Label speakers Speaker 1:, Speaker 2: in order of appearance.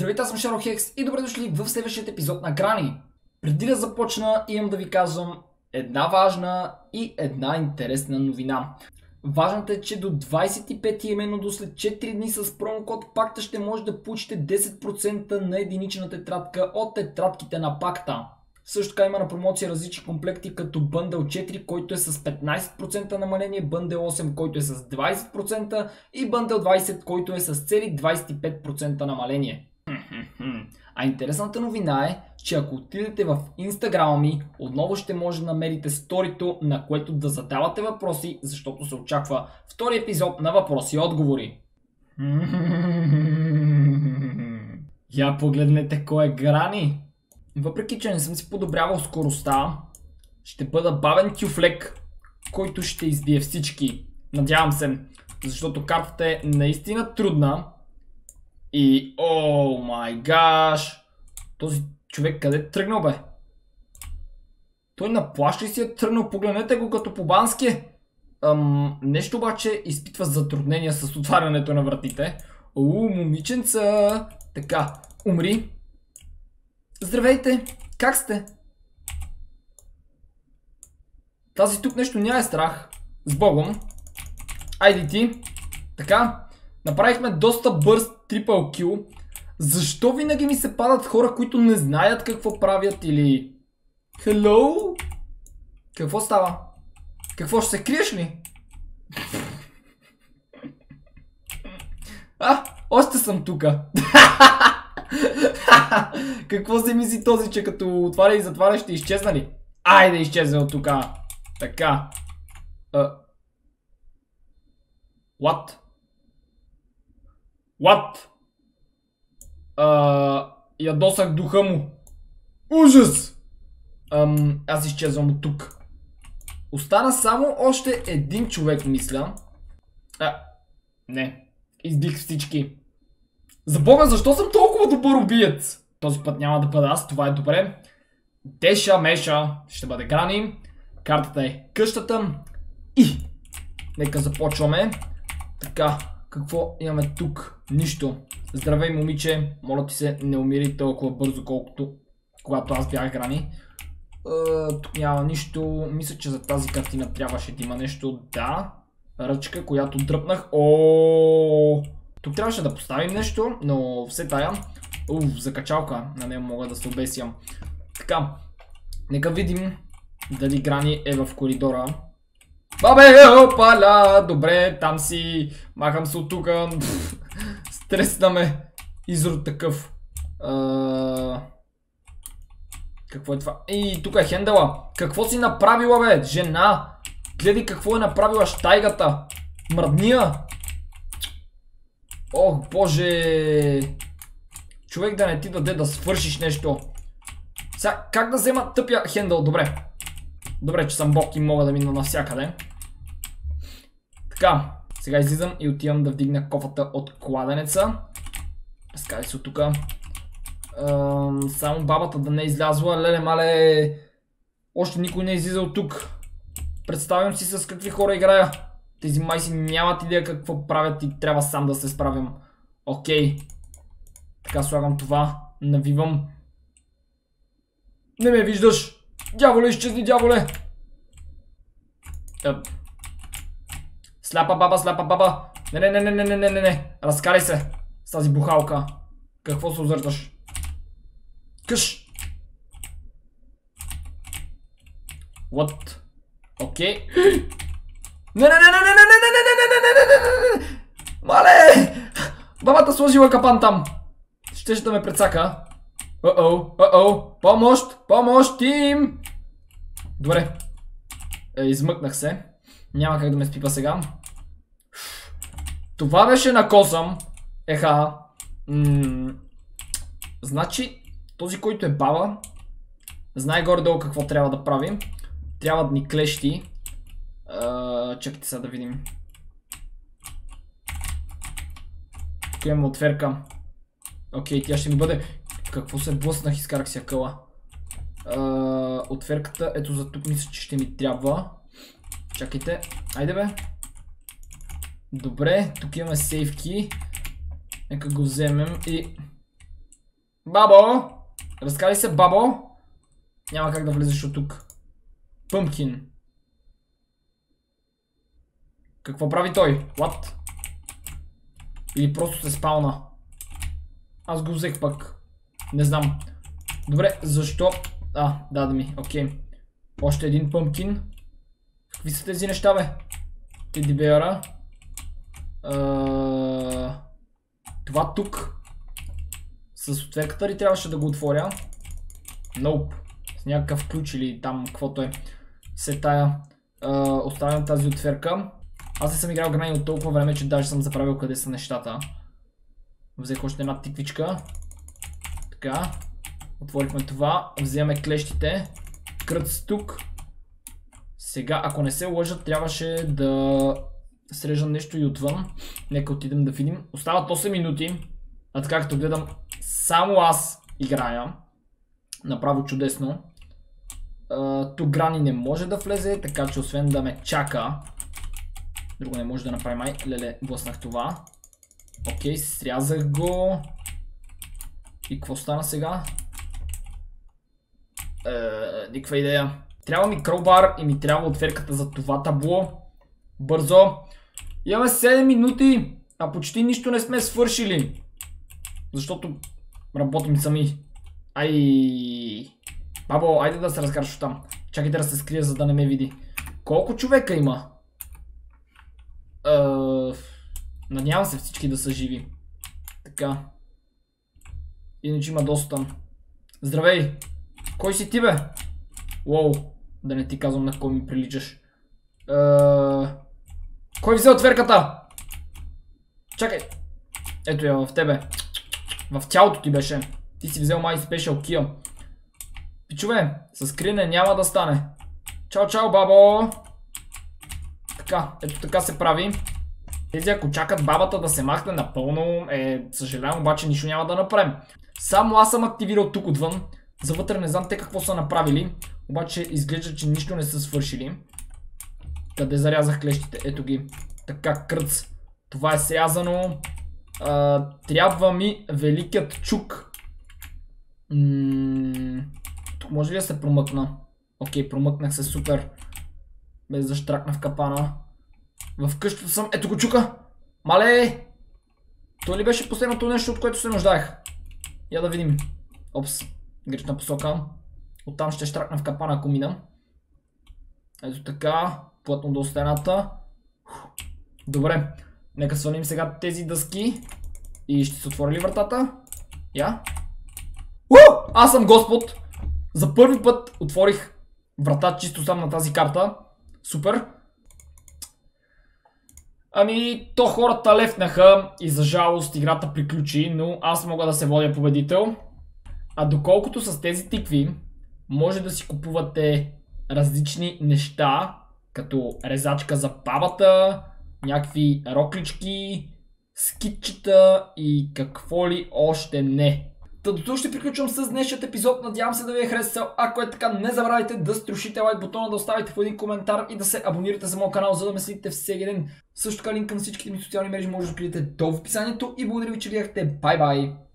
Speaker 1: Здравейте, аз съм Шаро-Хекс и добре дошли в следващия епизод на Грани. Преди да започна, имам да ви казвам една важна и една интересна новина. Важната е, че до 25, именно до след 4 дни с промокод Пакта ще може да получите 10% на единична тетрадка от тетрадките на Пакта. Също така има на промоция различни комплекти като Бъндъл 4, който е с 15% намаление, Бъндъл 8, който е с 20% и Бъндъл 20, който е с цели 25% намаление. А интересната новина е, че ако отидете в инстаграма ми, отново ще може да намерите сторито, на което да задавате въпроси, защото се очаква втори епизод на въпроси и отговори. Я погледнете кой е Грани. Въпреки че не съм си подобрявал скоростта, ще бъда бавен тюфлек, който ще избие всички. Надявам се, защото картата е наистина трудна. И о май гаш, този човек къде тръгнал бе? Той на плащ ли си е тръгнал? Погледнете го като по-бански. Нещо обаче изпитва затруднения с отварянето на вратите. Момиченца. Така, умри. Здравейте, как сте? Тази тук нещо няма е страх. С Богом. Айде ти. Така, направихме доста бърз трипъл кил. Защо винаги ми се падат хора, които не знаят какво правят или... Hello? Какво става? Какво, ще се криеш ли? Още съм тука. Какво се мисли този, че като отваря и затваря ще изчезна ли? Айде изчезне от тука. Така. What? What? Ядосах духа му. Ужас! Аз изчезвам от тук. Остана само още един човек, мисля. Не. Избих всички. За Бога, защо съм толкова добър убиец? Този път няма да бъда аз, това е добре. Деша Меша ще бъде Грани. Картата е къщата. И нека започваме. Така, какво имаме тук? Нищо. Здравей, момиче. Моля ти се, не умири толкова бързо, колкото когато аз бях Грани. Тук няма нищо. Мисля, че за тази картина трябваше да има нещо. Да. Ръчка, която дръпнах. Тук трябваше да поставим нещо, но все тая. Закачалка. На нея мога да се обесям. Така. Нека видим дали Грани е в коридора. Бабе, опаля! Добре, там си. Махам се от тука. Стресна ме. Изрод такъв. Какво е това? И тук е хендела. Какво си направила, бе? Жена! Гледай какво е направила щайгата. Мръдния. Ох, боже. Човек да не ти даде да свършиш нещо. Сега, как да взема тъпия хендъл? Добре. Добре, че съм бог и мога да мина навсякъде. Така, сега излизам и отивам да вдигна кофата от кладенеца. Разкадай се от тука. Само бабата да не е излязла. Леле, мале. Още никой не е излизал от тук. Представям си с какви хора играя. Тези майси нямат идея какво правят и трябва сам да се справям. Окей. Така, слагам това. Навивам. Не ме виждаш. Дяволе, изчезни, дяволе. Сляпа баба, сляпа баба. Не. Разкарай се с тази бухалка. Какво се озърташ? Къш. What? Окей. Не. Мале! Бабата сложила капан там. Щеше да ме прецака. Помощ, тим! Добре. Измъкнах се. Няма как да ме спипа сега. Това беше на косъм. Еха. Значи, този, който е баба, знае горе-долу какво трябва да правим. Трябват ни клещи. Чакайте сега да видим. Тук имаме отверка. Окей, тя ще ми бъде... Какво се блъснах, изкарах си акъла. Отверката, ето за тук мисля, че ще ми трябва. Чакайте, айде бе. Добре, тук имаме сейфки. Нека го вземем и... Бабо! Разкажи се, бабо! Няма как да влезеш от тук. Пъмкин. Какво прави той? What? Или просто се спауна? Аз го взех пък. Не знам. Добре, защо? Даде ми, окей. Още един пъмкин. Какви са тези неща, бе? Теди беара. Това тук. С отверката ли трябваше да го отворя? Nope. С някакъв ключ или там, каквото е. Се тая. Оставям тази отверка. Аз не съм играл Грани от толкова време, че даже съм забравил къде са нещата. Взех още една тиквичка. Така. Отворихме това. Вземаме клещите. Кръц тук. Сега, ако не се лъжа, трябваше да срежам нещо и отвън. Нека отидем да видим. Остават 8 минути. А така като гледам, само аз играя. Направо чудесно. Тук Грани не може да влезе, така че освен да ме чака, друго не може да направи май. Леле, блъснах това. Окей, срязах го. И какво стана сега? Никаква идея. Трябва ми крowbar и ми трябва отверката за това табло. Бързо. Имаме 7 минути, а почти нищо не сме свършили. Защото работим сами. Бабо, айде да се разкараш оттам. Чакайте да се скрия, за да не ме види. Колко човека има? Надявам се всички да са живи. Така. Иначе има доста. Здравей! Кой си ти, бе? Уоу, да не ти казвам на кой ми приличаш. Кой взе отверката? Чакай. Ето я в тебе. В тялото ти беше. Ти си взел май спешъл кил. Пичове, с криене няма да стане. Чао, чао, бабо! Така, ето така се прави. Тези ако чакат бабата да се махне напълно, съжалявам, обаче нищо няма да направим. Само аз съм активирал тук отвън. Завътре не знам те какво са направили. Обаче изглежда, че нищо не са свършили. Къде зарязах клещите? Ето ги. Така, кръц. Това е срязано. Трябва ми великият чук. Тук може ли да се промъкна? Окей, промъкнах се, супер. Без да штракна в капана. В къщата съм. Ето го чука! Мале! Той ли беше последното нещо, от което се нуждаех? Я да видим. Опс. Грешна посока. Оттам ще штракна в капана, ако мина. Ето така. Плътно до стената. Добре. Нека свалим сега тези дъски. И ще се отвори ли вратата? Я? Аз съм Господ! За първи път отворих врата чисто сам на тази карта. Супер. Ами, то хората лефнаха и за жалост играта приключи, но аз мога да се водя победител. А доколкото с тези тикви може да си купувате различни неща, като резачка за бабата, някакви роклички, скитчета и какво ли още не. До тук ще приключвам с днешният епизод. Надявам се да ви е харесал. Ако е така, не забравяйте да струшите лайк бутона, да оставите по един коментар и да се абонирате за моят канал, за да ме следите всеки ден. Също така линк към всичките ми социални мрежи може да откриете долу в описанието и благодаря ви, че гледахте. Бай бай!